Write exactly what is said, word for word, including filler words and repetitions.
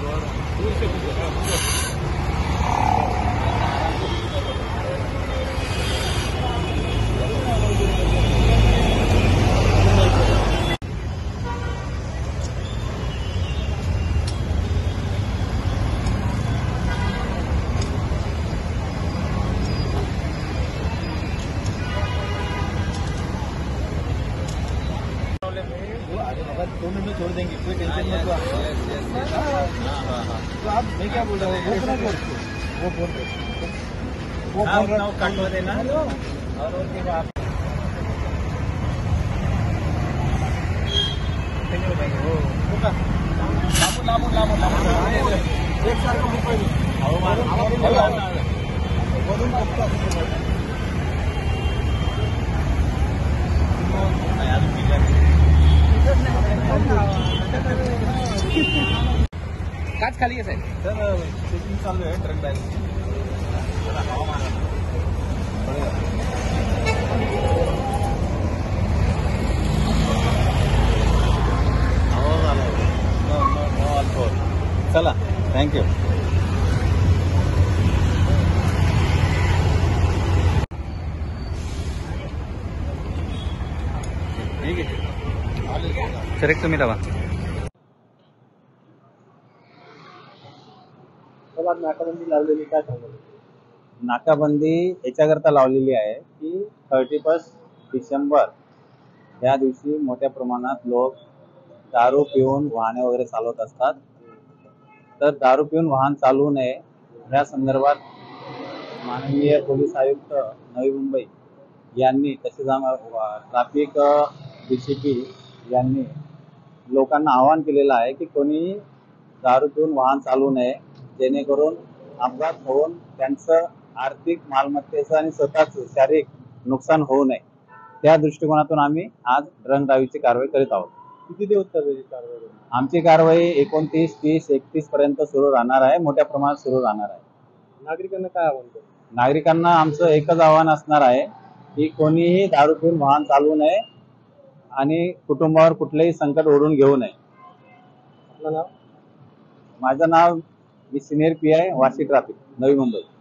दो minute में छोड़ देंगे, कोई टेंशन मत लो। तो आप मैं क्या बोल रहा हूँ, वो फोन वो फोन वो फोन कट हो देना और उसके बाद लामू लामू लामू लामू एक साल का मुंबई काच खाली आहे साहेब. तर चेकिंग चालू आहे ट्रक बॅग. चला, थँक्यू. ठीक आहे, सर एक तुम्ही लावा. नाकाबंदी लावलेली काय सांगू? नाकाबंदी याच्याकरता लावलेली आहे की थर्टी फर्स्ट डिसेंबर या दिवशी मोठ्या प्रमाणात लोक दारू पिऊन वाहने वगैरे चालवत असतात. तर दारू पिऊन वाहन चालवू नये या संदर्भात माननीय पोलीस आयुक्त नवी मुंबई यांनी तसेच ट्रॅफिक डीसीपी यांनी लोकांना आवाहन केलेलं आहे की कोणी दारू पिऊन वाहन चालवू नये, जेणेकरून अपघात होऊन त्यांचं आर्थिक मालमत्तेचं आणि स्वतःचं शारीरिक नुकसान होऊ नये. त्या दृष्टिकोनातून आम्ही आज ड्रंक ड्राईव्हची कारवाई करीत आहोत. किती दिवस चालू कारवाई? आमची कारवाई एकोणतीस तीस एकतीस पर्यंत सुरू राहणार आहे, मोठ्या प्रमाणात सुरू राहणार आहे. नागरिकांना काय आवाहन करू? नागरिकांना आमचं एकच आवाहन असणार आहे की कोणीही दारू पिऊन वाहन चालवू नये आणि कुटुंबावर कुठलेही संकट ओढून घेऊ नये. आपलं नाव? माझं नाव मी senior P I Vashi traffic Navi Mumbai.